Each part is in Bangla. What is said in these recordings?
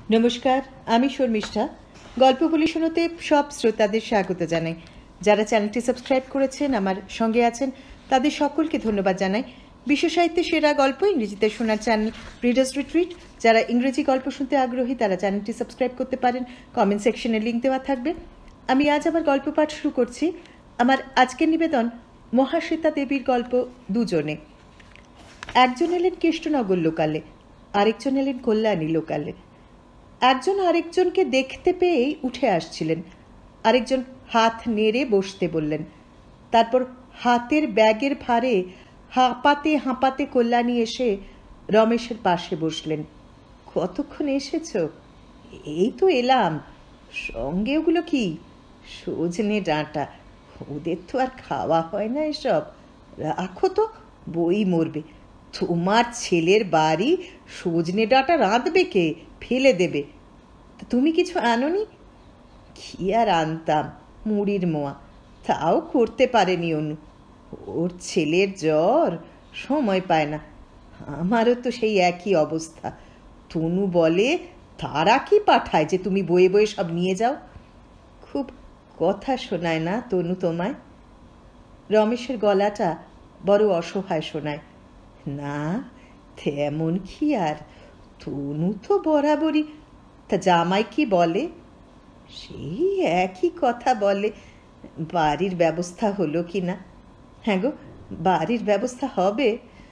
নমস্কার, আমি শর্মিষ্ঠা। গল্প বলি শোনাতে সব শ্রোতাদের স্বাগত জানাই। যারা চ্যানেলটি সাবস্ক্রাইব করেছেন, আমার সঙ্গে আছেন, তাদের সকলকে ধন্যবাদ জানাই। বিশ্ব সাহিত্যের সেরা গল্প ইংরেজিতে শোনার চ্যানেল রিডার্স রিট্রিট। যারা ইংরেজি গল্প শুনতে আগ্রহী তারা চ্যানেলটি সাবস্ক্রাইব করতে পারেন। কমেন্ট সেকশনে লিঙ্ক দেওয়া থাকবে। আমি আজ আমার গল্প পাঠ শুরু করছি। আমার আজকের নিবেদন মহাশ্বেতা দেবীর গল্প দুজনে। একজন এলেন কৃষ্ণনগর লোকালে, আরেকজন এলেন কল্যাণী লোকালে। একজন আরেকজনকে দেখতে পেয়েই উঠে আসছিলেন। আরেকজন হাত নেড়ে বসতে বললেন। তারপর হাতের ব্যাগের ভারে হাঁপাতে হাঁপাতে কল্যাণী এসে রমেশের পাশে বসলেন। কতক্ষণ এসেছ? এই তো এলাম। সঙ্গে ওগুলো কি? সজনে ডাঁটা। ওদের তো আর খাওয়া হয় না এসব। রাখো তো, বই মরবে। তোমার ছেলের বাড়ি সজনে ডাঁটা রাঁধবে কে? ফেলে দেবে। তুমি কিছু আনোনি? কি আর আনতাম, মুড়ির মোয়া। তাও করতে পারেনি অনু। ওর ছেলের জ্বর, সময় পায় না। আমারও তো সেই একই অবস্থা। তনু বলে তারা কি পাঠায় যে তুমি বয়ে বয়ে সব নিয়ে যাও? খুব কথা শোনায় না তনু তোমায়? রমেশের গলাটা বড় অসহায় শোনায়। না, তেমন কি আর। তনু তো বরাবরই। তা জামাই কি বলে? সেই একই কথা বলে। বাড়ির ব্যবস্থা হলো কি না? হ্যাঁ গো, বাড়ির ব্যবস্থা হবে।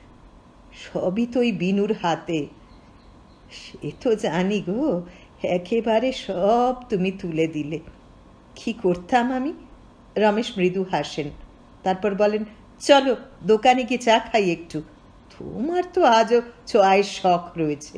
সবই তো ওই বিনুর হাতে। সে তো জানি গো, একেবারে সব তুমি তুলে দিলে। কি করতাম আমি? রমেশ মৃদু হাসেন। তারপর বলেন, চলো দোকানে গিয়ে চা খাই একটু। তোমার তো আজও চায়ের শখ রয়েছে।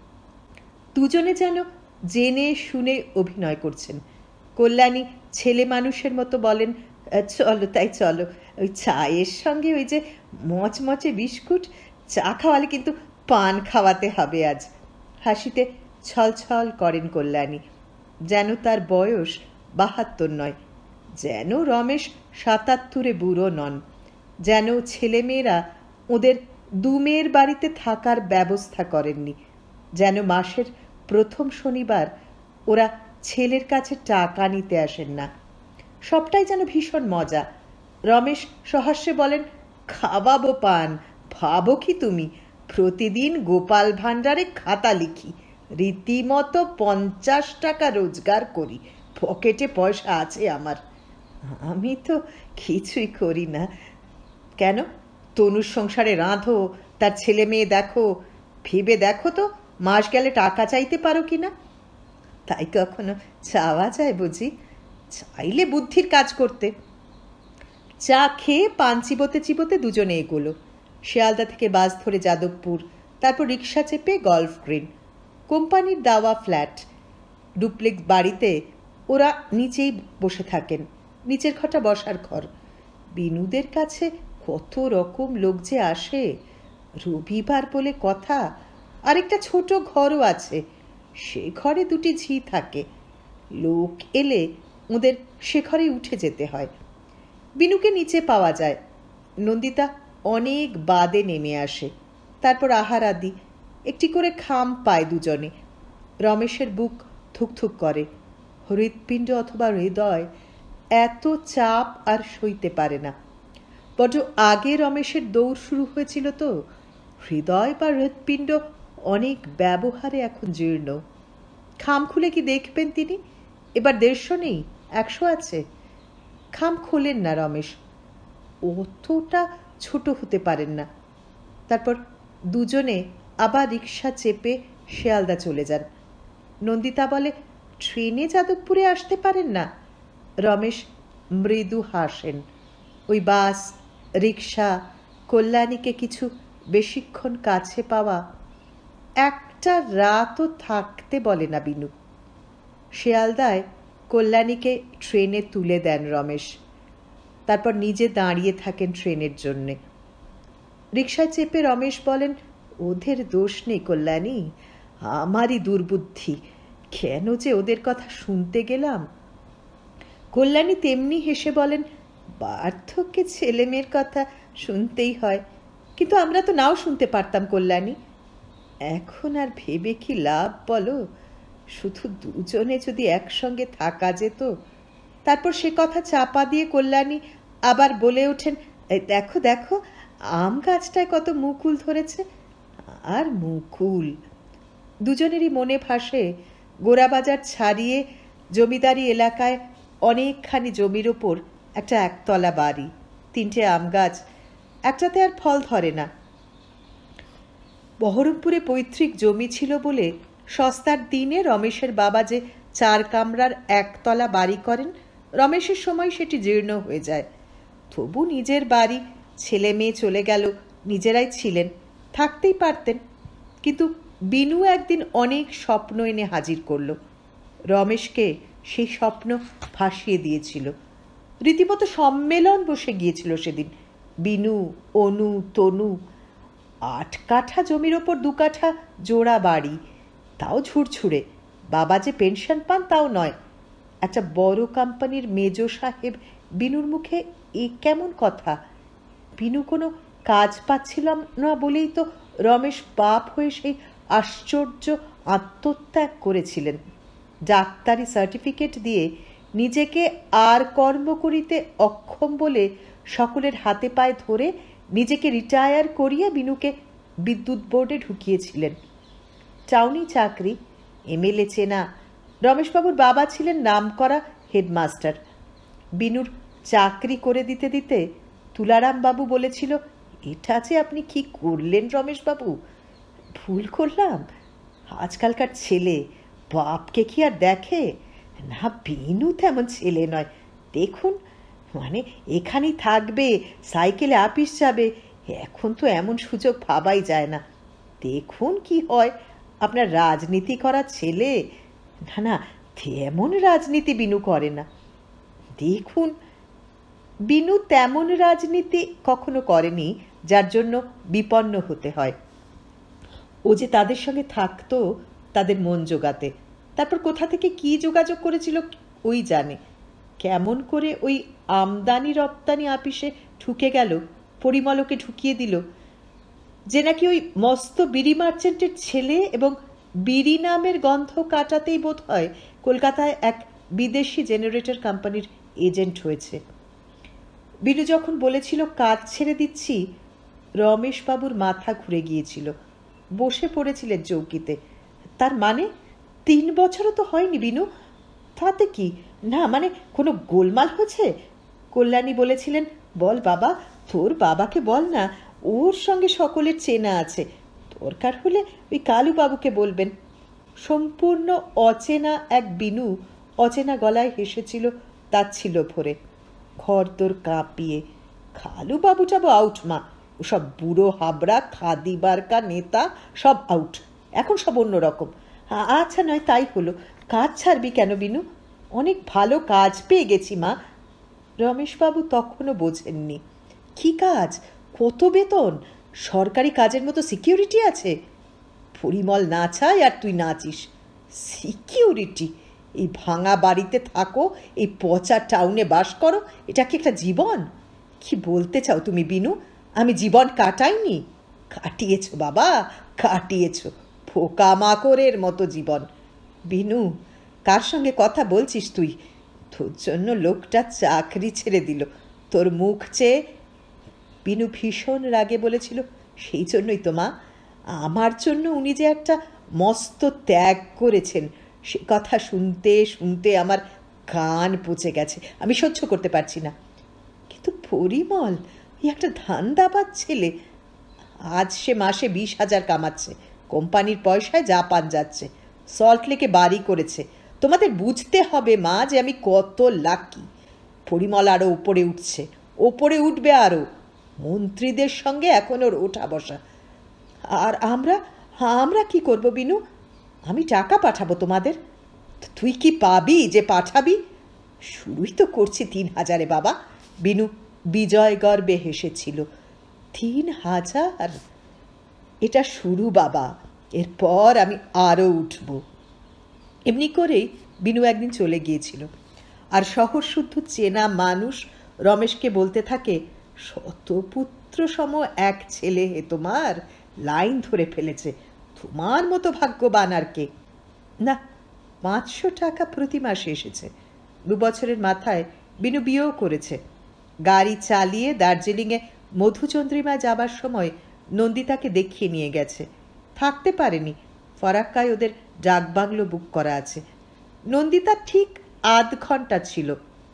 দুজনে যেন জেনে শুনে অভিনয় করছেন। কল্যাণী ছেলে মানুষের মতো বলেন, চলো তাই চলো। ওই চায়ের সঙ্গে ওই যে মচমচে বিস্কুট। চা খাওয়ালে কিন্তু পান খাওয়াতে হবে আজ। হাসিতে ছলছল করেন কল্যাণী। যেন তার বয়স ৭২ নয়, যেন রমেশ ৭৭-এ বুড়ো নন, যেন ছেলেমেয়েরা ওদের দু মেয়ের বাড়িতে থাকার ব্যবস্থা করেননি, যেন মাসের প্রথম শনিবার ওরা ছেলের কাছে টাকা নিতে আসেন না। সবটাই যেন ভীষণ মজা। রমেশ সহাস্যে বলেন, খাওয়াবো পান, ভাবো কি তুমি? প্রতিদিন গোপাল ভাণ্ডারে খাতা লিখি, রীতিমতো ৫০ টাকা রোজগার করি। পকেটে পয়সা আছে আমার। আমি তো কিছুই করি না। কেন? তনুর সংসারে রাঁধো, তার ছেলে মেয়ে দেখো। ভেবে দেখো তো, মাস গেলে টাকা চাইতে পারো কি না? তাই কখনো চাওয়া যায় বুঝি? চাইলে বুদ্ধির কাজ করতে। চা খেয়ে পান চিবোতে চিবোতে দুজনে এগোলো। শিয়ালদা থেকে বাস ধরে যাদবপুর, তারপর রিক্সা চেপে গল্ফ গ্রিন। কোম্পানির দেওয়া ফ্ল্যাট, ডুপ্লেক্স বাড়িতে ওরা নিচেই বসে থাকেন। নিচের ঘরটা বসার ঘর। বিনুদের কাছে কত রকম লোক যে আসে। রবিবার বলে কথা। আরেকটা ছোট ঘরও আছে, সে ঘরে দুটি ঝি থাকে। লোক এলে ওদের সে ঘরে উঠে যেতে হয়। বিনুকে নিচে পাওয়া যায়। নন্দিতা অনেক বাদে নেমে আসে। তারপর আহার আদি। একটি করে খাম পায় দুজনে। রমেশের বুক থুকথুক করে। হৃৎপিণ্ড অথবা হৃদয় এত চাপ আর সইতে পারে না। বড় আগে রমেশের দৌড় শুরু হয়েছিল তো। হৃদয় বা হৃৎপিণ্ড অনেক ব্যবহারে এখন জীর্ণ। খাম খুলে কি দেখবেন তিনি? এবার ১৫০ নেই, ১০০ আছে। খাম খোলেন না রমেশ, অতটা ছোট হতে পারেন না। তারপর দুজনে আবার রিক্সা চেপে শিয়ালদা চলে যান। নন্দিতা বলে, ট্রেনে যাদবপুরে আসতে পারেন না? রমেশ মৃদু হাসেন। ওই বাস, রিক্সা, কল্যাণীকে কিছু বেশিক্ষণ কাছে পাওয়া। একটা রাতও থাকতে বলে না বিনু। শিয়ালদায় কল্যাণীকে ট্রেনে তুলে দেন রমেশ। তারপর নিজে দাঁড়িয়ে থাকেন ট্রেনের জন্যে। রিক্সায় চেপে রমেশ বলেন, ওদের দোষ নেই কল্যাণী, আমারই দুর্বুদ্ধি। কেন যে ওদের কথা শুনতে গেলাম। কল্যাণী তেমনি হেসে বলেন, বার্ধক্যে ছেলে মেয়ের কথা শুনতেই হয়, কিন্তু আমরা তো নাও শুনতে পারতাম কল্যাণী। এখন আর ভেবে কি লাভ বলো? শুধু দুজনে যদি একসঙ্গে থাকা যেত। তারপর সে কথা চাপা দিয়ে কল্যাণী আবার বলে ওঠেন, দেখো দেখো আম গাছটায় কত মুকুল ধরেছে। আর মুকুল! দুজনেরই মনে ভাসে গোরাবাজার ছাড়িয়ে জমিদারি এলাকায় অনেকখানি জমির ওপর একটা একতলা বাড়ি, 3টে আম গাছ, একটাতে আর ফল ধরে না। বহরমপুরে পৈতৃক জমি ছিল বলে সস্তার দিনে রমেশের বাবা যে 4 কামরার একতলা বাড়ি করেন, রমেশের সময় সেটি জীর্ণ হয়ে যায়। তবু নিজের বাড়ি, ছেলে মেয়ে চলে গেল, নিজেরাই ছিলেন, থাকতেই পারতেন। কিন্তু বিনু একদিন অনেক স্বপ্ন এনে হাজির করল। রমেশকে সেই স্বপ্ন ভাসিয়ে দিয়েছিল। রীতিমতো সম্মেলন বসে গিয়েছিল সেদিন। বিনু, অনু, তনু, 8 কাঠা জমির ওপর 2 কাঠা জোড়া বাড়ি, তাও ঝুরঝুরে। বাবা যে পেনশন পান তাও নয়। একটা বড় কোম্পানির মেজো সাহেব বিনুর মুখে এ কেমন কথা? বিনু কোনো কাজ পাচ্ছিলাম না বলেই তো রমেশ বাপ হয়ে সেই আশ্চর্য আত্মত্যাগ করেছিলেন। ডাক্তারি সার্টিফিকেট দিয়ে নিজেকে আর কর্ম করিতে অক্ষম বলে সকলের হাতে পায়ে ধরে নিজেকে রিটায়ার করিয়ে বিনুকে বিদ্যুৎ বোর্ডে ঢুকিয়েছিলেন। টাউনি চাকরি, এমএলএ চেনা। রমেশবাবুর বাবা ছিলেন নামকরা হেডমাস্টার। বিনুর চাকরি করে দিতে দিতে তুলারামবাবু বলেছিল, এটা যে আপনি কি করলেন রমেশবাবু? ভুল করলাম? আজকালকার ছেলে বাপকে কি আর দেখে? না, বিনু তেমন ছেলে নয়। দেখুন, মানে এখানেই থাকবে, সাইকেলে আপিস যাবে, এখন তো এমন সুযোগ ভাবাই যায় না। দেখুন কি হয়। আপনার রাজনীতি করা ছেলে। না না, তেমন রাজনীতি বিনু করে না। দেখুন, বিনু তেমন রাজনীতি কখনো করেনি যার জন্য বিপন্ন হতে হয়। ও যে তাদের সঙ্গে থাকতো তাদের মন জোগাতে। তারপর কোথা থেকে কি যোগাযোগ করেছিল ওই জানে। কেমন করে ওই আমদানি রপ্তানি আপিসে ঢুকে গেল, পরিমলকে ঢুকিয়ে দিল, যে নাকি ওই মস্ত বিড়ি মার্চেন্টের ছেলে, এবং বিড়ি নামের গন্ধ কাটাতেই বোধ হয় কলকাতায় এক বিদেশি জেনারেটর কোম্পানির এজেন্ট হয়েছে। বিনু যখন বলেছিল কাজ ছেড়ে দিচ্ছি, রমেশবাবুর মাথা ঘুরে গিয়েছিল। বসে পড়েছিলেন চৌকিতে। তার মানে 3 বছরও তো হয়নি বিনু। তাতে কি? না মানে কোনো গোলমাল হয়েছে? কল্যাণী বলেছিলেন, বল বাবা, তোর বাবাকে বল না, ওর সঙ্গে সকলের চেনা আছে, দরকার হলে ওই কালুবাবুকে বলবেন। সম্পূর্ণ অচেনা এক বিনু অচেনা গলায় হেসেছিল তাচ্ছিল ভরে, ঘর তোর কাঁপিয়ে। কালুবাবুটা আউট মা, ওসব বুড়ো হাবড়া খাদি বারকা নেতা সব আউট, এখন সব অন্যরকম। আচ্ছা নয়, তাই হলো। কাজ ছাড়বি কেন বিনু? অনেক ভালো কাজ পেয়ে গেছি মা। রমেশবাবু তখনও বোঝেননি। কি কাজ? কত বেতন? সরকারি কাজের মতো সিকিউরিটি আছে? পরিমল না চায় আর তুই নাচিস। সিকিউরিটি? এই ভাঙা বাড়িতে থাকো, এই পচা টাউনে বাস করো, এটা কি একটা জীবন? কি বলতে চাও তুমি বিনু? আমি জীবন কাটাইনি? কাটিয়েছ বাবা, কাটিয়েছ, পোকামাকড়ের মতো জীবন। বিনু, কার সঙ্গে কথা বলছিস তুই? তোর জন্য লোকটা চাকরি ছেড়ে দিল, তোর মুখ চেয়ে। বিনু ভীষণ রাগে বলেছিল, সেই জন্যই তো মা, আমার জন্য উনি যে একটা মস্ত ত্যাগ করেছেন, সে কথা শুনতে শুনতে আমার কান পচে গেছে। আমি সহ্য করতে পারছি না। কিন্তু পরিমল এই একটা ধান্দাবাজ ছেলে। আজ সে মাসে 20,000 কামাচ্ছে, কোম্পানির পয়সায় জাপান যাচ্ছে, সল্টলেকে বাড়ি করেছে। তোমাদের বুঝতে হবে মা যে আমি কত লাকি। পরিমল আরও ওপরে উঠছে, ওপরে উঠবে আরও। মন্ত্রীদের সঙ্গে এখন ওর ওঠা বসা। আর আমরা কি করব বিনু? আমি টাকা পাঠাবো তোমাদের। তুই কি পাবি যে পাঠাবি? শুরুই তো করছি 3,000-এ বাবা। বিনু বিজয় গর্বে হেসেছিল। 3,000? এটা শুরু বাবা, এরপর আমি আরও উঠব। এমনি করেই বিনু একদিন চলে গিয়েছিল। আর শহর শুদ্ধ চেনা মানুষ রমেশকে বলতে থাকে, শতপুত্র সম এক ছেলে হে তোমার, লাইন ধরে ফেলেছে, তোমার মতো ভাগ্যবান আর কে? না, 500 টাকা প্রতি মাসে এসেছে। 2 বছরের মাথায় বিনু বিয়েও করেছে। গাড়ি চালিয়ে দার্জিলিংয়ে মধুচন্দ্রিমা যাবার সময় নন্দিতাকে দেখিয়ে নিয়ে গেছে। থাকতে পারেনি, ফরাক্কায় ওদের ডাকবাংলো বুক করা আছে। নন্দিতা ঠিক আধ ঘন্টা ছিল।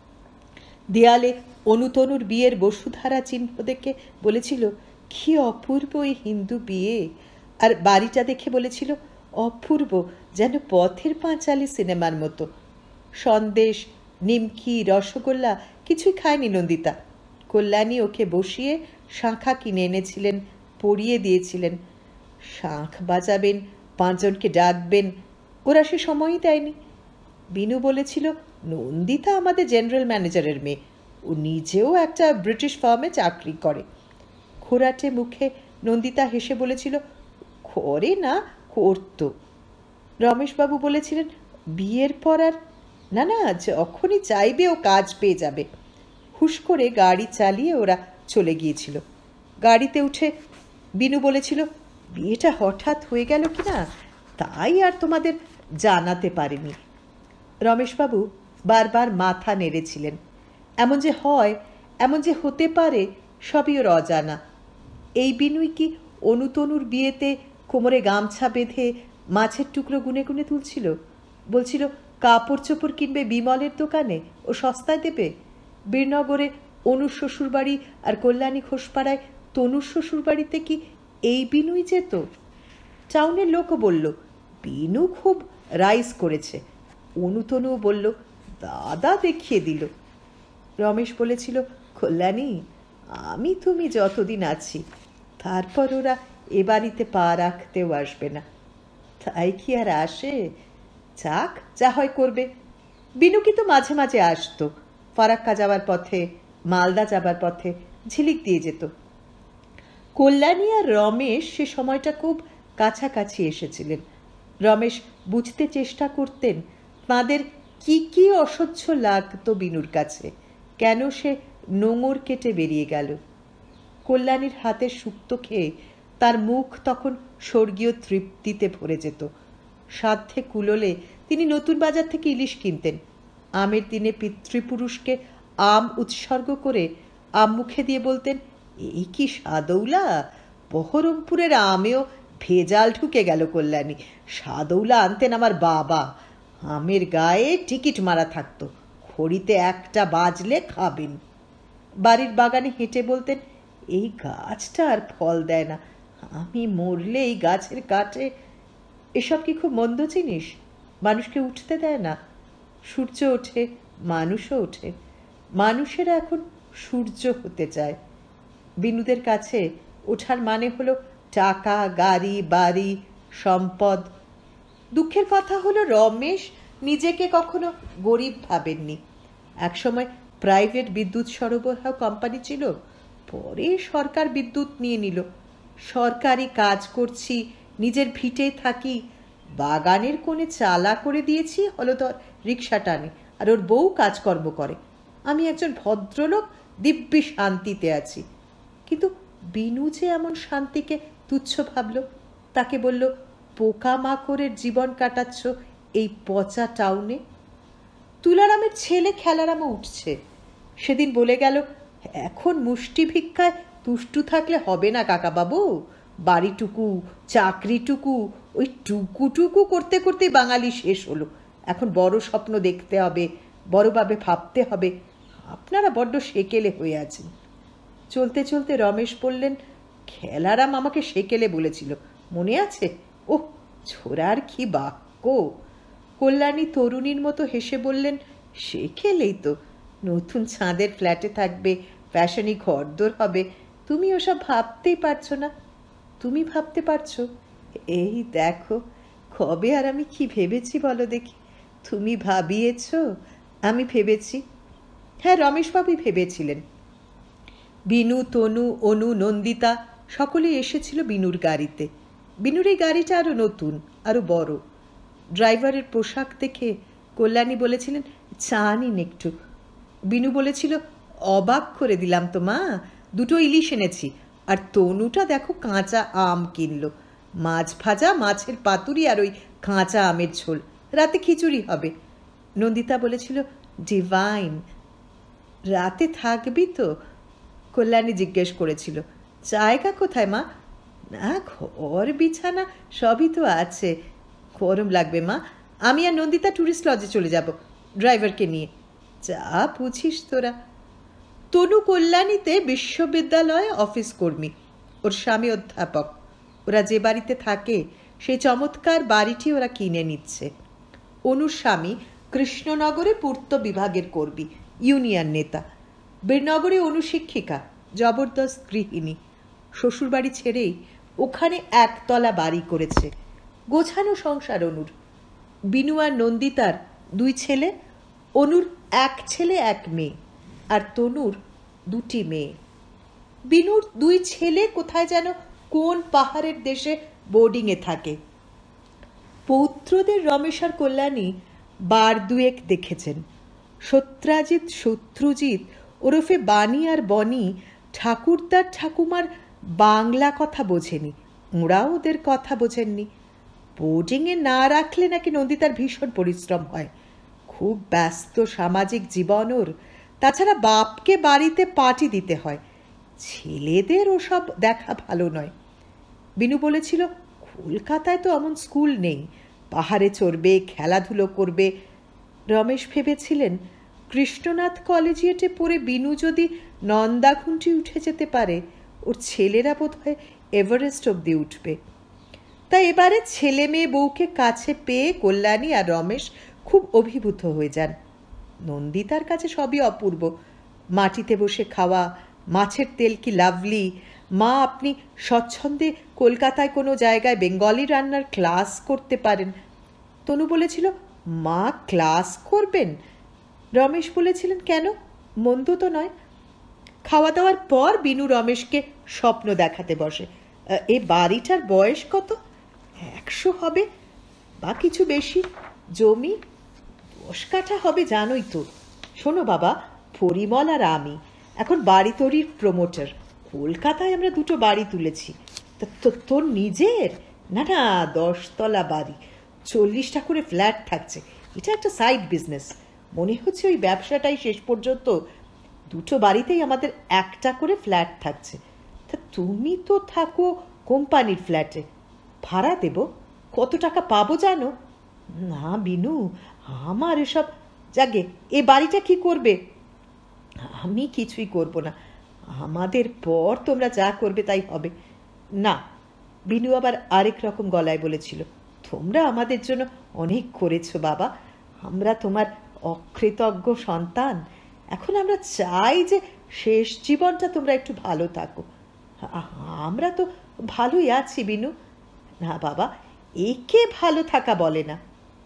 দেয়ালে অনুতনুর বিয়ের বসুধারা চিহ্ন দেখে বলেছিল, কি অপূর্ব এই হিন্দু বিয়ে। আর বাড়িটা দেখে বলেছিল, অপূর্ব, যেন পথের পাঁচালী সিনেমার মতো। সন্দেশ, নিমকি, রসগোল্লা কিছুই খায়নি নন্দিতা। কল্যাণী ওকে বসিয়ে শাঁখা কিনে এনেছিলেন, পরিয়ে দিয়েছিলেন। শাঁখ বাজাবেন, 5 জনকে ডাকবেন, ওরা সে সময়ই দেয়নি। বিনু বলেছিল, নন্দিতা আমাদের জেনারেল ম্যানেজারের মেয়ে, ও নিজেও একটা ব্রিটিশ ফার্মে চাকরি করে। খোরাটে মুখে নন্দিতা হেসে বলেছিল, করে না, করত। রমেশবাবু বলেছিলেন, বিয়ের পর আর না, না, যখনই চাইবে ও কাজ পেয়ে যাবে। হুশ করে গাড়ি চালিয়ে ওরা চলে গিয়েছিল। গাড়িতে উঠে বিনু বলেছিল, বিয়েটা হঠাৎ হয়ে গেল কি না, তাই আর তোমাদের জানাতে পারিনি। রমেশবাবু বারবার মাথা নেড়েছিলেন। এমন যে হয়, এমন যে হতে পারে, সবই ওর অজানা। এই বিনুই কি অনুতনুর বিয়েতে কোমরে গামছা বেঁধে মাছের টুকরো গুনে গুনে তুলছিল? বলছিল, কাপড় চোপড় কিনবে বিমলের দোকানে, ও সস্তায় দেবে। বীরনগরে অনুর শ্বশুরবাড়ি আর কল্যাণী ঘোষপাড়ায় তনুর শ্বশুরবাড়িতে কি এই বিনুই যেত? টাউনের লোকও বলল, বিনু খুব রাইজ করেছে। অনুতনুও বলল, দাদা দেখিয়ে দিল। রমেশ বলেছিল, কল্যাণী, আমি তুমি যতদিন আছি, তারপর ওরা এ বাড়িতে পা রাখতেও আসবে না। তাই কি আর আসে? যাক, যা হয় করবে। বিনু কিন্তু মাঝে মাঝে আসতো। ফারাক্কা যাবার পথে, মালদা যাবার পথে ঝিলিক দিয়ে যেত। কল্যাণী আর রমেশ সে সময়টা খুব কাছাকাছি এসেছিলেন। রমেশ বুঝতে চেষ্টা করতেন তাঁদের কি কি অসহ্য লাগতো বিনুর কাছে, কেন সে নোঙর কেটে বেরিয়ে গেল। কল্যাণীর হাতের শুক্তো খেয়ে তার মুখ তখন স্বর্গীয় তৃপ্তিতে ভরে যেত। সাধ্যে কুলোলে তিনি নতুন বাজার থেকে ইলিশ কিনতেন। আমের দিনে পিতৃপুরুষকে আম উৎসর্গ করে আম মুখে দিয়ে বলতেন, এই কি সাদৌলা, বহরমপুরের আমেও ভেজাল ঢুকে গেল কল্যাণী। সাদৌলা আনতেন আমার বাবা, আমের গায়ে টিকিট মারা থাকতো, খড়িতে একটা বাজলে খাবেন। বাড়ির বাগানে হেঁটে বলতেন, এই গাছটা আর ফল দেয় না, আমি মরলে এই গাছের কাঠে। এসব কি খুব মন্দ জিনিস? মানুষকে উঠতে দেয় না। সূর্য ওঠে, মানুষও ওঠে। মানুষেরা এখন সূর্য হতে চায়। বিনুদের কাছে ওঠার মানে হলো টাকা, গাড়ি, বাড়ি, সম্পদ। দুঃখের কথা হলো, রমেশ নিজেকে কখনো গরিব ভাবেননি। একসময় প্রাইভেট বিদ্যুৎ সরবরাহ কোম্পানি ছিল, পরে সরকার বিদ্যুৎ নিয়ে নিল। সরকারি কাজ করছি, নিজের ভিটে থাকি, বাগানের কোণে চালা করে দিয়েছি, হলধর রিক্সা টানে, আর ওর বউ কাজকর্ম করে। আমি একজন ভদ্রলোক, দিব্যি শান্তিতে আছি। কিন্তু বিনু যে এমন শান্তিকে তুচ্ছ ভাবল। তাকে বলল, পোকামাকড়ের জীবন কাটাচ্ছ এই পচা টাউনে। তুলারামের ছেলে খেলারামও উঠছে। সেদিন বলে গেল, এখন মুষ্টি ভিক্ষায় তুষ্টু থাকলে হবে না কাকাবাবু। বাড়িটুকু, চাকরিটুকু, ওই টুকুটুকু করতে করতে বাঙালি শেষ হলো। এখন বড় স্বপ্ন দেখতে হবে, বড়ভাবে ভাবতে হবে। আপনারা বড্ড সেকেলে হয়ে আছেন। চলতে চলতে রমেশ বললেন, খেলারাম আমাকে সেকেলে বলেছিল, মনে আছে? ওহ, ছোড়ার কি বাক্য! কল্যাণী তরুণীর মতো হেসে বললেন, সেকেলেই তো। নতুন ছাদের ফ্ল্যাটে থাকবে, ফ্যাশনি ঘরদোর হবে, তুমি ওসব ভাবতেই পারছো না। তুমি ভাবতে পারছো? এই দেখো, কবে আর আমি কি ভেবেছি বলো দেখি। তুমি ভাবিয়েছ, আমি ভেবেছি। হ্যাঁ, রমেশবাবুই ভেবেছিলেন। বিনু, তনু, অনু, নন্দিতা সকলেই এসেছিল বিনুর গাড়িতে। বিনুর এই গাড়িটা আরও নতুন, আরও বড়। ড্রাইভারের পোশাক দেখে কল্যাণী বলেছিলেন, চা নিন একটু। বিনু বলেছিল, অবাক করে দিলাম তো মা, 2টো ইলিশ এনেছি। আর তনুটা দেখো কাঁচা আম কিনলো, মাছ ভাজা, মাছের পাতুরি আর ওই কাঁচা আমের ঝোল। রাতে খিচুড়ি হবে। নন্দিতা বলেছিল, ডিভাইন। রাতে থাকবি তো? কল্যাণী জিজ্ঞেস করেছিল। জায়গা কোথায় মা? না, ঘর বিছানা সবই তো আছে। গরম লাগবে মা, আমি আর নন্দিতা ট্যুরিস্ট লজে চলে যাব ড্রাইভারকে নিয়ে। যা বুঝিস তোরা। তনু কল্যাণীতে বিশ্ববিদ্যালয়ে অফিস কর্মী, ওর স্বামী অধ্যাপক। ওরা যে বাড়িতে থাকে সেই চমৎকার বাড়িটি ওরা কিনে নিচ্ছে। অনুর স্বামী কৃষ্ণনগরে পূর্ত বিভাগের কর্মী, ইউনিয়ন নেতা। বীরনগরে অনু শিক্ষিকা, জবরদস্ত গৃহিণী। শ্বশুরবাড়ি ছেড়েই ওখানে একতলা বাড়ি করেছে। গোছানো সংসার অনুর। বিনু আর নন্দিতার 2 ছেলে, অনুর 1 ছেলে 1 মেয়ে, আর তনুর 2টি মেয়ে। বিনুর 2 ছেলে কোথায় যেন কোন পাহাড়ের দেশে বোর্ডিংয়ে থাকে। পৌত্রদের রমেশ আর কল্যাণী বার 2 দেখেছেন। সত্রাজিৎ শত্রুজিৎ ওরফে বাণী আর বনি ঠাকুরদার ঠাকুমার বাংলা কথা বোঝেনি, ওরাও ওদের কথা বোঝেননি। বোর্ডিংয়ে না রাখলে নাকি নন্দিতার ভীষণ পরিশ্রম হয়, খুব ব্যস্ত সামাজিক জীবন ওর। তাছাড়া বাপকে বাড়িতে পার্টি দিতে হয়, ছেলেদের ওসব দেখা ভালো নয়। বিনু বলেছিল, কলকাতায় তো এমন স্কুল নেই, পাহাড়ে চড়বে, খেলাধুলো করবে। রমেশ ভেবেছিলেন কৃষ্ণনাথ কলেজিয়েটে পড়ে বিনু যদি নন্দাঘুন্টি উঠে যেতে পারে, ওর ছেলেরা বোধহয় এভারেস্ট অব্দি উঠবে। তাই এবারে ছেলে মেয়ে বউকে কাছে পেয়ে কল্যাণী আর রমেশ খুব অভিভূত হয়ে যান। নন্দিতার কাছে সবই অপূর্ব। মাটিতে বসে খাওয়া, মাছের তেল কি লাভলি। মা, আপনি স্বচ্ছন্দে কলকাতায় কোনো জায়গায় বেঙ্গলি রান্নার ক্লাস করতে পারেন। তনু বলেছিল, মা ক্লাস করবেন? রমেশ বলেছিলেন, কেন, মন্দ তো নয়। খাওয়া দাওয়ার পর বিনু রমেশকে স্বপ্ন দেখাতে বসে। এ বাড়িটার বয়স কত? 100 হবে বা কিছু বেশি। জমি 10 কাঠা হবে জানোই তো। শোনো বাবা, পরিমল আর আমি এখন বাড়ি তৈরির প্রমোটার। কলকাতায় আমরা 2টো বাড়ি তুলেছি। তোর নিজের? না না, 10 তলা বাড়ি, 40টা করে ফ্ল্যাট থাকছে। এটা একটা সাইড বিজনেস। মনে হচ্ছে ওই ব্যবসাটাই শেষ পর্যন্ত। 2টো বাড়িতেই আমাদের 1টা করে ফ্ল্যাট থাকছে। তা তুমি তো থাকো কোম্পানির ফ্ল্যাটে, ভাড়া দেব? কত টাকা পাবো জানো? না বিনু, আমার এসব। যাগে, এ বাড়িটা কি করবে? আমি কিছুই করব না, আমাদের পর তোমরা যা করবে তাই হবে। না, বিনু আবার আরেক রকম গলায় বলেছিল, তোমরা আমাদের জন্য অনেক করেছো বাবা, আমরা তোমার অকৃতজ্ঞ সন্তান। এখন আমরা চাই যে শেষ জীবনটা তোমরা একটু ভালো থাকো। আমরা তো ভালোই আছি বিনু। না বাবা, একে ভালো থাকা বলে না।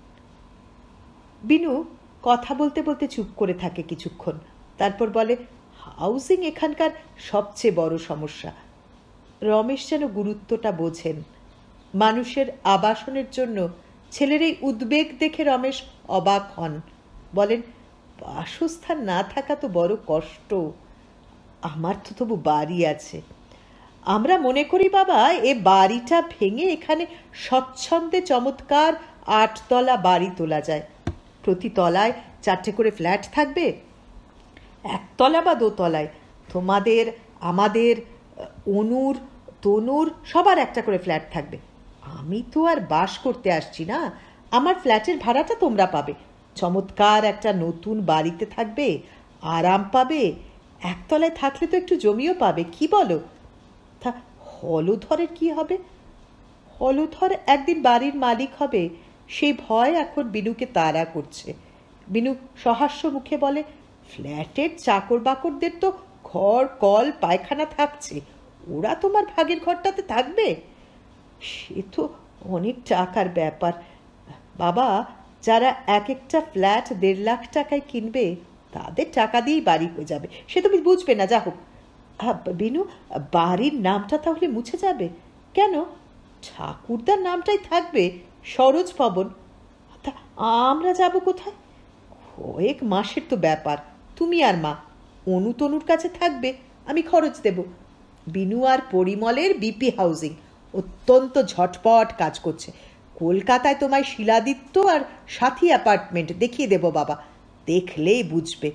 বিনু কথা বলতে বলতে চুপ করে থাকে কিছুক্ষণ, তারপর বলে, হাউজিং এখানকার সবচেয়ে বড় সমস্যা। রমেশ যেন গুরুত্বটা বোঝেন। মানুষের আবাসনের জন্য ছেলের এই উদ্বেগ দেখে রমেশ অবাক হন। বলেন, বাসস্থান না থাকা তো বড় কষ্ট। আমার তো তবু বাড়ি আছে। আমরা মনে করি বাবা, এ বাড়িটা ভেঙে এখানে স্বচ্ছন্দে চমৎকার 8 তলা বাড়ি তোলা যায়। প্রতি তলায় 4টে করে ফ্ল্যাট থাকবে, 1 তলা বা 2 তলায় তোমাদের, আমাদের, অনুর, তনুর সবার 1টা করে ফ্ল্যাট থাকবে। আমি তো আর বাস করতে আসছি না, আমার ফ্ল্যাটের ভাড়াটা তোমরা পাবে। চমৎকার একটা নতুন বাড়িতে থাকবে, আরাম পাবে। 1 তলায় থাকলে তো একটু জমিও পাবে, কি বলো? তা হলধরের কি হবে? হলধর একদিন বাড়ির মালিক হবে, সেই ভয় এখন বিনুকে তাড়া করছে। বিনু সহাস্য মুখে বলে, ফ্ল্যাটের চাকর বাকরদের তো ঘর, কল, পায়খানা থাকছে, ওরা তোমার ভাগের ঘরটাতে থাকবে? সে তো অনেক টাকার ব্যাপার বাবা। যারা এক একটা ফ্ল্যাট 1.5 লাখ টাকায় কিনবে, তাদের টাকা দিয়েই বাড়ি হয়ে যাবে, সে তুমি বুঝবে না। যা হোক বিনু, বাড়ির নামটা তাহলে মুছে যাবে কেন? ঠাকুরদার নামটাই থাকবে, সরোজ ভবন। তা আমরা যাব কোথায়? কয়েক মাসের তো ব্যাপার, তুমি আর মা। অনু তনুর কাছে থাকবে, আমি খরচ দেব। বিনু আর পরিমলের বিপি হাউজিং অত্যন্ত ঝটপট কাজ করছে, কলকাতায় তোমায় শিলাদিত্য আর সাথী অ্যাপার্টমেন্ট দেখিয়ে দেব বাবা, দেখলেই বুঝবে।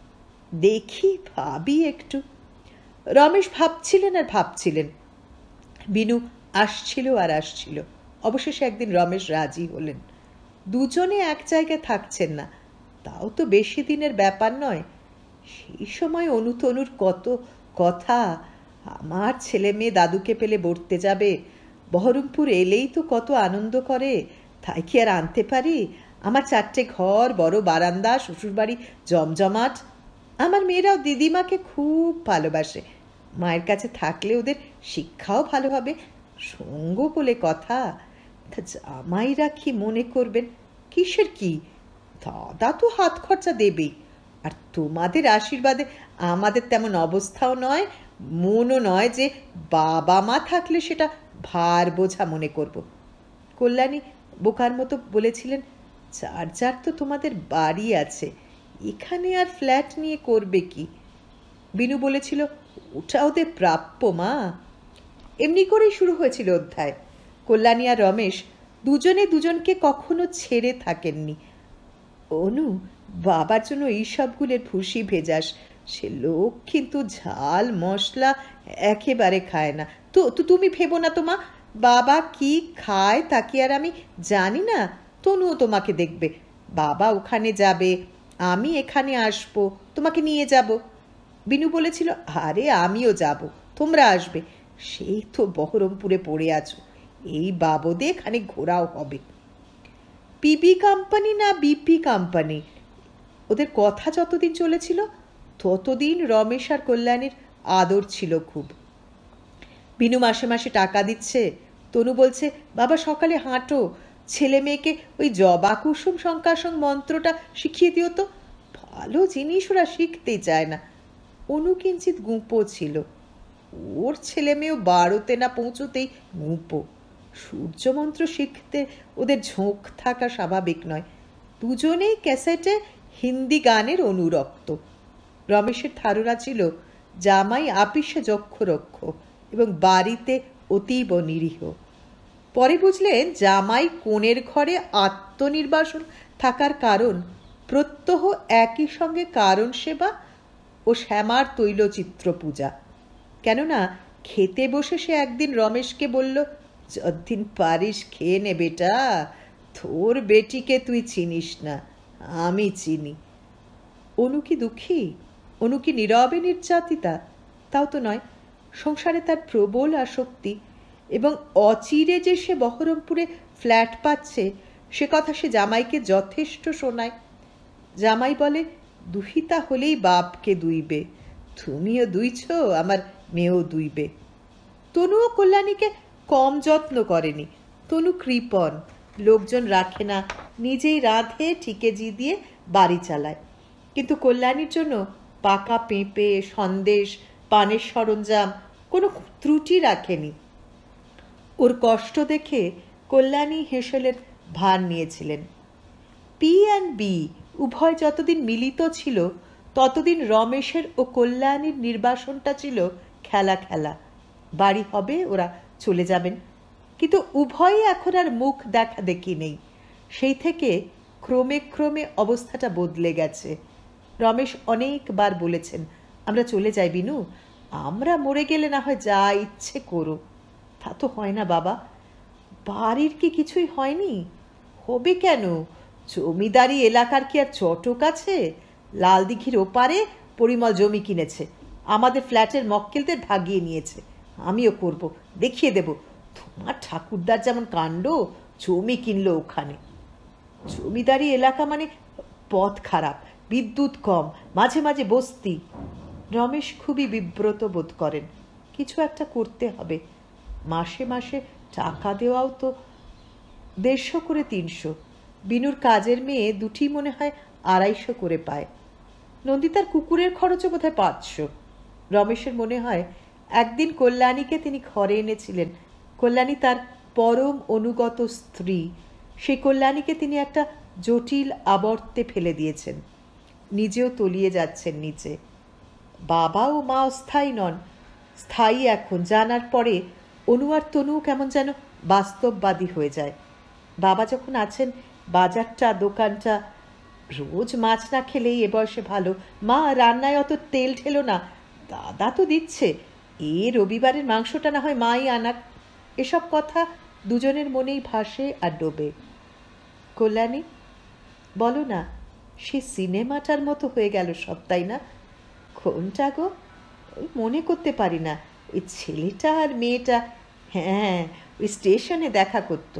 দেখি, ভাবি একটু। রমেশ ভাবছিলেন আর ভাবছিলেন। বিনু আসছিল আর আসছিল। অবশেষে একদিন রমেশ রাজি হলেন। দুজনে এক জায়গায় থাকছেন না, তাও তো বেশি দিনের ব্যাপার নয়। সেই সময় অনুতনুর কত কথা, আমার ছেলে মেয়ে দাদুকে পেলে বর্তে যাবে, বহরমপুর এলেই তো কত আনন্দ করে, তাই কি আর আনতে পারি? আমার 4টে ঘর, বড় বারান্দা, শ্বশুরবাড়ি জমজমাট। আমার মেয়েরাও দিদিমাকে খুব ভালোবাসে, মায়ের কাছে থাকলে ওদের শিক্ষাও ভালো হবে, সঙ্গ বলে কথা। তা জামাইরা কি মনে করবেন? কিসের কি, দাদা তো হাত খরচা দেবেই, আর তোমাদের আশীর্বাদে আমাদের তেমন অবস্থাও নয়, মনও নয় যে বাবা মা থাকলে সেটা ভার বোঝা মনে করব। কল্যাণী বোকার মতো বলেছিলেন, যার যার তো তোমাদের বাড়ি আছে, এখানে আর ফ্ল্যাট নিয়ে করবে কি? বিনু বলেছিল, ওটা ওদের প্রাপ্য মা। এমনি করেই শুরু হয়েছিল অধ্যায়। কল্যাণী আর রমেশ দুজনে দুজনকে কখনো ছেড়ে থাকেননি। অনু, বাবার জন্য এইসবগুলোর ভুসি ভেজাস, সে লোক কিন্তু ঝাল মশলা একেবারে খায় না। তো তুমি ভেবো না তো মা, বাবা কি খায় তা কি আর আমি জানি না? তনুও তোমাকে দেখবে, বাবা ওখানে যাবে, আমি এখানে আসবো, তোমাকে নিয়ে যাব। বিনু বলেছিল, আরে আমিও যাব, তোমরা আসবে, সেই তো বহরমপুরে পড়ে আছো, এই বাবদে খানিক ঘোরাও হবে। পিবি কোম্পানি না বিপি কোম্পানি, ওদের কথা যতদিন চলেছিল ততদিন রমেশ আর কল্যাণীর আদর ছিল খুব। বিনু মাসে মাসে টাকা দিচ্ছে, তনু বলছে, বাবা সকালে হাঁটো, ছেলে মেয়েকে ওই জবা কুসুম শঙ্কাসং মন্ত্রটা শিখিয়ে দিও তো, ভালো জিনিস ওরা শিখতেই চায় না। অনু কিঞ্চিত গুঁপো ছিল, ওর ছেলে মেয়েও 12তে না পৌঁছতেই গুঁপো। সূর্যমন্ত্র শিখতে ওদের ঝোঁক থাকা স্বাভাবিক নয়। দুজনেই ক্যাসেটে হিন্দি গানের অনুরক্ত। রমেশের ধারণা ছিল জামাই আপিসে যক্ষরক্ষ এবং বাড়িতে অতীব নিরীহ। পরে বুঝলেন জামাই কোণের ঘরে আত্মনির্বাসন থাকার কারণ প্রত্যহ একই সঙ্গে কারণ সেবা ও শ্যামার তৈলচিত্র পূজা। কেননা খেতে বসে সে একদিন রমেশকে বলল, যতদিন পারিস খেয়ে নে বেটা, তোর বেটিকে তুই চিনিস না, আমি চিনি। অনু কি দুঃখী? অনু কি নীরবে নির্যাতিতা? তাও তো নয়। সংসারে তার প্রবল আসক্তি, এবং অচিরে যে সে বহরমপুরে ফ্ল্যাট পাচ্ছে সে কথা সে জামাইকে যথেষ্ট শোনায়। জামাই বলে, দুহিতা হলেই বাপকে দুইবে, তুমিও দুইছ, আমার মেয়েও দুইবে। তনুও কল্যাণীকে কম যত্ন করেনি। তনু কৃপণ, লোকজন রাখে না, নিজেই রাঁধে, ঠিকেজি দিয়ে বাড়ি চালায়। কিন্তু কল্যাণীর জন্য পাকা পেঁপে, সন্দেশ, পানের সরঞ্জাম কোনো ত্রুটি রাখেনি। ওর কষ্ট দেখে কল্যাণী হেসেলের ভার নিয়েছিলেন। P&B উভয় যতদিন মিলিত ছিল ততদিন রমেশের ও কল্যাণীর নির্বাসনটা ছিল খেলা খেলা। বাড়ি হবে, ওরা চলে যাবেন, কিন্তু উভয়ই এখন আর মুখ দেখা দেখি নেই। সেই থেকে ক্রমে ক্রমে অবস্থাটা বদলে গেছে। রমেশ অনেকবার বলেছেন, আমরা চলে যাই বিনু, আমরা মরে গেলে না হয় যা ইচ্ছে করো। তা তো হয় না বাবা, বাড়ির কি কিছুই হয়নি? হবে কেন? জমিদারি এলাকার কি আর চটক আছে? লালদিঘির ওপারে পরিমল জমি কিনেছে, আমাদের ফ্ল্যাটের মক্কেলদের ভাগিয়ে নিয়েছে, আমিও করব, দেখিয়ে দেব। তোমার ঠাকুরদার যেমন কাণ্ড, জমি কিনলো ওখানে। জমিদারি এলাকা মানে পথ খারাপ, বিদ্যুৎ কম, মাঝে মাঝে বস্তি। রমেশ খুবই বিব্রত বোধ করেন। কিছু একটা করতে হবে। মাসে মাসে টাকা দেওয়াও তো 150 করে 300। বিনুর কাজের মেয়ে দুটি মনে হয় 250 করে পায়। নন্দিতার কুকুরের খরচও বোধ হয় 500। রমেশের মনে হয় একদিন কল্যাণীকে তিনি ঘরে এনেছিলেন। কল্যাণী তার পরম অনুগত স্ত্রী, সেই কল্যাণীকে তিনি একটা জটিল আবর্তে ফেলে দিয়েছেন, নিজেও তলিয়ে যাচ্ছেন নিচে। বাবা ও মা অস্থায়ী নন, স্থায়ী এখন জানার পরে অনু আর তনু কেমন যেন বাস্তববাদী হয়ে যায়। বাবা যখন আছেন, বাজারটা দোকানটা, রোজ মাছ না খেলেই এ বয়সে ভালো। মা রান্নায় অত তেল ঢেলো না, দাদা তো দিচ্ছে, এ রবিবারের মাংসটা না হয় মাই আনাক। এসব কথা দুজনের মনেই ভাসে আর ডোবে। কল্যাণী, বলো না, সে সিনেমাটার মতো হয়ে গেল সব, তাই না? কোনটা গো? ওই মনে করতে পারি না। ওই ছেলেটা আর মেয়েটা, হ্যাঁ, ওই স্টেশনে দেখা করতো।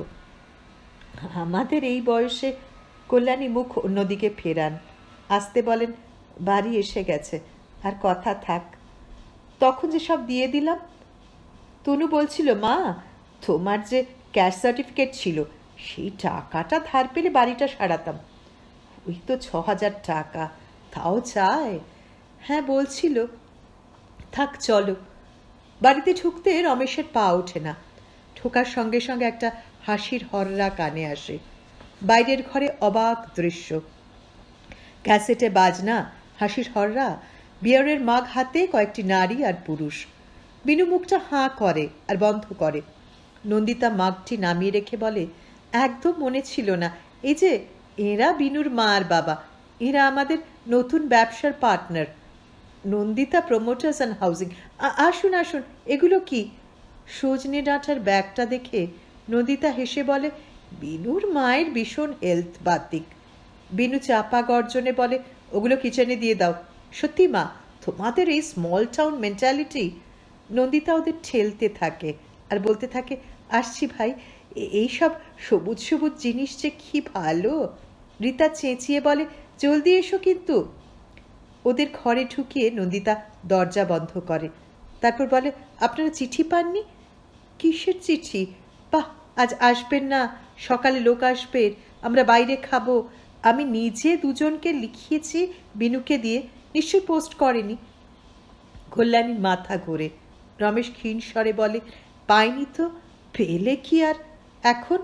আমাদের এই বয়সে। কল্যাণী মুখ অন্যদিকে ফেরান, আসতে বলেন, বাড়ি এসে গেছে, আর কথা থাক। তখন যে সব দিয়ে দিলাম। তনু বলছিল, মা তোমার যে ক্যাশ সার্টিফিকেট ছিল, সেই টাকাটা ধার পেলে বাড়িটা সারাতাম। ওই তো 6,000 টাকা, তাও চায়। হ্যাঁ বলছিল। থাক চলো। বাড়িতে ঢুকতে রমেশের পা ওঠে না। ঢোকার সঙ্গে সঙ্গে একটা হাসির হররা কানে আসে। বাইরের ঘরে অবাক দৃশ্য। ক্যাসেটে বাজনা, হাসির হররা, বিয়ারের মাগ হাতে কয়েকটি নারী আর পুরুষ। বিনু মুখটা হাঁ করে আর বন্ধ করে। নন্দিতা মাগটি নামিয়ে রেখে বলে, একদম মনে ছিল না। এই যে এরা বিনুর মা আর বাবা, এরা আমাদের নতুন ব্যবসার partner, Nandita promoters and housing. আসুন আসুন, এগুলো কি? সজনে ডাঁটার ব্যাগটা দেখে নন্দিতা হেসে বলে, বিনুর মায়ের ভীষণ হেলথ বাতিক। বিনু চাপা গর্জনে বলে, ওগুলো কিচেনে দিয়ে দাও। সত্যি মা, তোমাদের এই স্মল টাউন মেন্টালিটি। নন্দিতা ওদের ঠেলতে থাকে আর বলতে থাকে, আসছি ভাই, এইসব সবুজ সবুজ জিনিস যে কি ভালো। রীতা চেঁচিয়ে বলে, জলদি এসো কিন্তু। ওদের ঘরে ঢুকিয়ে নন্দিতা দরজা বন্ধ করে। তারপর বলে, আপনারা চিঠি পাননি? কিসের চিঠি? বাহ, আজ আসবেন না? সকালে লোক আসবে, আমরা বাইরে খাবো। আমি নিজে দুজনকে লিখিয়েছি বিনুকে দিয়ে, নিশ্চয় পোস্ট করেনি। কল্যাণীর মাথা ঘোরে। রমেশ ক্ষীণ স্বরে বলে, পাইনি তো, পেলে কি আর এখন?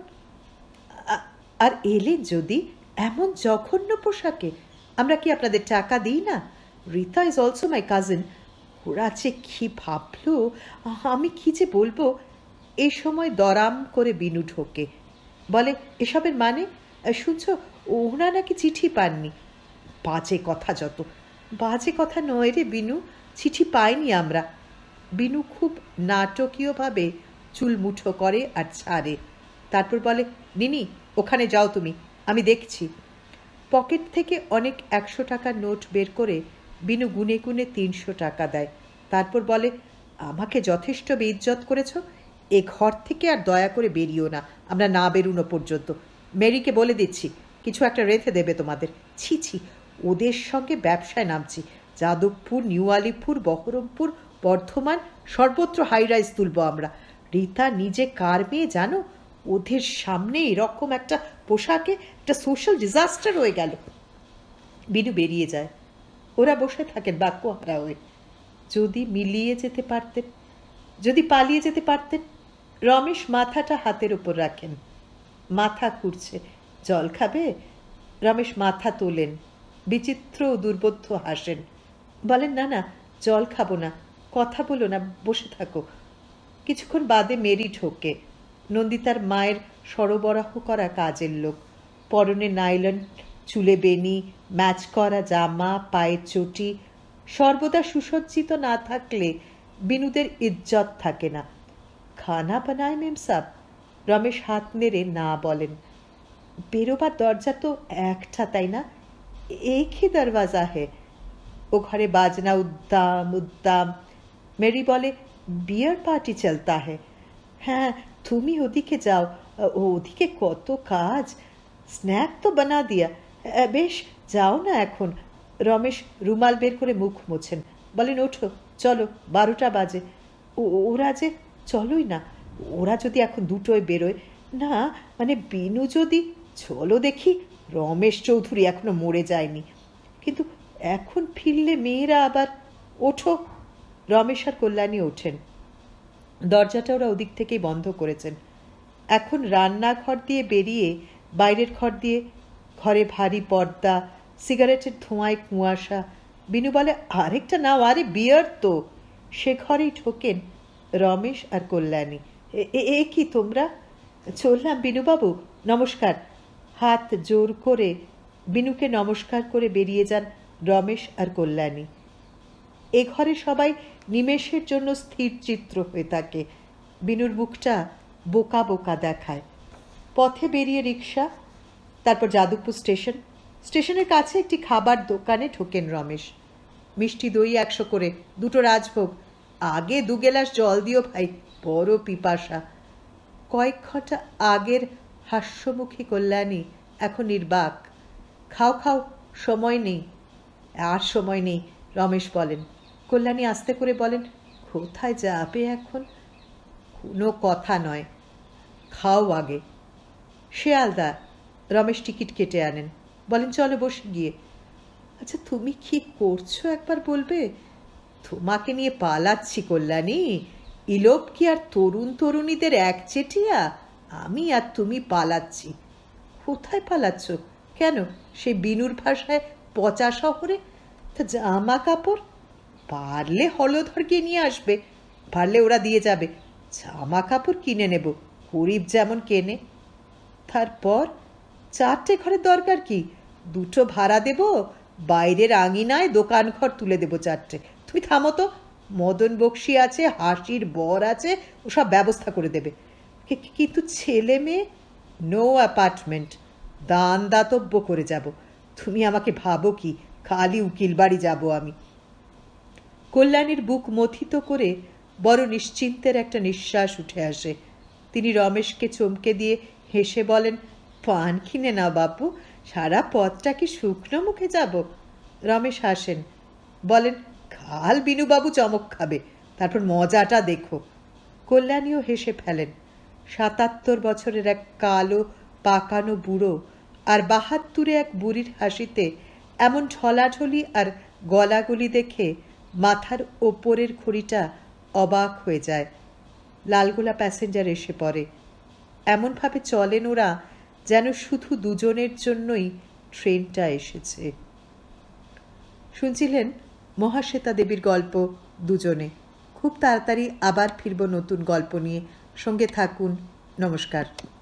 আর এলে যদি এমন জঘন্য পোশাকে, আমরা কি আপনাদের টাকা দিই না? Rita is also my cousin. ওরা যে কি ভাবলো, আমি কি যে বলবো। এই সময় দরাম করে বিনু ঢোকে, বলে, এসবের মানে? শুনছ, ওরা নাকি চিঠি পাননি। বাজে কথা যত। বাজে কথা নয় রে বিনু, চিঠি পাইনি আমরা। বিনু খুব নাটকীয়ভাবে চুল মুঠো করে আর ছাড়ে। তারপর বলে, নিনি ওখানে যাও তুমি, আমি দেখছি। পকেট থেকে অনেক 100 টাকার নোট বের করে বিনু গুনে গুনে 300 টাকা দেয়। তারপর বলে, আমাকে যথেষ্ট বেইজ্জত করেছ, এ ঘর থেকে আর দয়া করে বেরিও না, আমরা না বেরুনো পর্যন্ত। মেরিকে বলে দিচ্ছি, কিছু একটা রেখে দেবে তোমাদের। ছি ছি, ওদের সঙ্গে ব্যবসায় নামছি। যাদবপুর, নিউ আলিপুর, বহরমপুর, বর্ধমান, সর্বত্র হাই রাইজ তুলব আমরা। রীতা নিজে কার মেয়ে জানো? ওদের সামনে এরকম একটা পোশাকে একটা সোশ্যাল ডিজাস্টার হয়ে গেল। বিনু বেরিয়ে যায়। ওরা বসে থাকেন বাক্য হারা হয়ে। যদি মিলিয়ে যেতে পারতেন, যদি পালিয়ে যেতে পারতেন। রমেশ মাথাটা হাতের উপর রাখেন, মাথা ঘুরছে। জল খাবে? রমেশ মাথা তোলেন, বিচিত্র ও দুর্বোধ্য হাসেন, বলেন, না না, জল খাবো না, কথা বলো না, বসে থাকো। কিছুক্ষণ বাদে মেরি ঢোকে। নন্দিতার মায়ের সরবরাহ করা কাজের লোক। পরনে নাইলন, চুলে বেনি, ম্যাচ করা জামা, পায়ে চটি। সর্বদা সুসজ্জিত না থাকলে বিনুদের ইজ্জত থাকে না। খানা বানায় মেম সাব? রমেশ হাত নেড়ে না বলেন। বেরোবার দরজা তো একটা, তাই না? একই দরওয়াজা হে। ও ঘরে বাজনা উদ্দাম উদ্দাম। মেরি বলে, বিয়ার পার্টি চলতা হে। হ্যাঁ, তুমি ওদিকে যাও, ওদিকে কত কাজ। স্ন্যাক তো বানা দিয়া। বেশ, যাও না এখন। রমেশ রুমাল বের করে মুখ মোছেন, বলেন, ওঠো, চলো, 12টা বাজে। ওরা যে, চলোই না, ওরা যদি এখন 2টোয় বেরোয়। না মানে বিনু যদি, চলো দেখি, রমেশ চৌধুরী এখনো মরে যায়নি, কিন্তু এখন ফিরলে মেয়েরা আবার। ওঠো। রমেশ আর কল্যাণী ওঠেন। দরজাটা ওরা ওদিক থেকেই বন্ধ করেছেন। এখন রান্নাঘর দিয়ে বেরিয়ে বাইরের ঘর দিয়ে, ঘরে ভারী পর্দা, সিগারেটের ধোঁয়ায় কুয়াশা। বিনু বলে, আরেকটা নাও, আরে বিয়ার তো। সে ঘরেই ঢোকেন রমেশ আর কল্যাণী। এ কি তোমরা? চললাম বিনুবাবু, নমস্কার। হাত জোর করে বিনুকে নমস্কার করে বেরিয়ে যান রমেশ আর কল্যাণী। এ ঘরে সবাই নিমেষের জন্য স্থির চিত্র হয়ে থাকে। বিনুর মুখটা বোকা বোকা দেখায়। পথে বেরিয়ে রিক্সা, তারপর যাদবপুর স্টেশন। স্টেশনের কাছে একটি খাবার দোকানে ঢোকেন রমেশ। মিষ্টি দই 100 করে, 2টো রাজভোগ, আগে 2 গেলাস জল দিও ভাই, বড় পিপাসা। কয়েক ঘন্টা আগের হাস্যমুখী কল্যাণী এখন নির্বাক। খাও খাও, সময় নেই। আর সময় নেই, রমেশ বলেন। কল্যাণী আস্তে করে বলেন, কোথায় যাবে এখন? কোনো কথা নয়, খাও আগে। শিয়ালদা। রমেশ টিকিট কেটে আনেন, বলেন চলো বসে গিয়ে। আচ্ছা তুমি কি করছো একবার বলবে? তোমাকে নিয়ে পালাচ্ছি কল্যাণী। ইলোপ কি আর তরুণ তরুণীদের একচেটিয়া? আমি আর তুমি পালাচ্ছি। কোথায় পালাচ্ছ? কেন, সেই বিনুর ভাষায় পচা শহরে? তা জামা কাপড় পারলে হলধরকে নিয়ে আসবে, পারলে ওরা দিয়ে যাবে। জামা কাপড় কিনে নেব, গরিব যেমন কেনে। তারপর 4টে ঘরের দরকার কি? 2টো ভাড়া দেব, বাইরের আঙিনায় দোকান ঘর তুলে দেব 4টে। তুমি থামো তো, মদন বক্সি আছে, হাসির বর আছে, ওসব ব্যবস্থা করে দেবে। কিন্তু ছেলে মেয়ে? নো অ্যাপার্টমেন্ট, দান দাতব্য করে যাব। তুমি আমাকে ভাবো কি খালি উকিল বাড়ি যাব আমি? কল্যাণীর বুক মথিত করে বড় নিশ্চিন্তের একটা নিঃশ্বাস উঠে আসে। তিনি রমেশকে চমকে দিয়ে হেসে বলেন, পান কিনে নাও বাপু, সারা পথটা কি শুকনো মুখে যাব? রমেশ হাসেন, বলেন, কাল বিনুবাবু চমক খাবে, তারপর মজাটা দেখো। কল্যাণীও হেসে ফেলেন। 77 বছরের এক কালো পাকানো বুড়ো আর 72 এক বুড়ির হাসিতে এমন ঢলাঢলি আর গলাগলি দেখে মাথার ওপরের ঘড়িটা অবাক হয়ে যায়। লালগোলা প্যাসেঞ্জার এসে পড়ে। এমনভাবে চলেন ওরা যেন শুধু দুজনের জন্যই ট্রেনটা এসেছে। শুনছিলেন মহাশ্বেতা দেবীর গল্প দুজনে। খুব তাড়াতাড়ি আবার ফিরব নতুন গল্প নিয়ে। সঙ্গে থাকুন। নমস্কার।